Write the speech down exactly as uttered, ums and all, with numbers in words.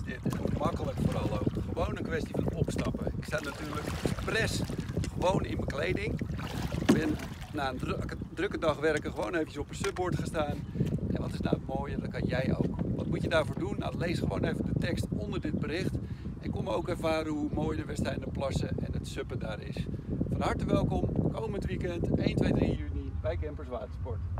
dit. En makkelijk vooral ook. Gewoon een kwestie van opstappen. Ik sta natuurlijk expres gewoon in mijn kleding. Ik ben na een drukke, drukke dag werken gewoon eventjes op een subboard gestaan. En wat is nou het mooie? Dat kan jij ook. Wat moet je daarvoor doen? Nou, lees gewoon even de tekst onder dit bericht. En kom ook ervaren hoe mooi de Westeinderplassen en het suppen daar is. Van harte welkom komend weekend één, twee, drie juni bij Campers Watersport.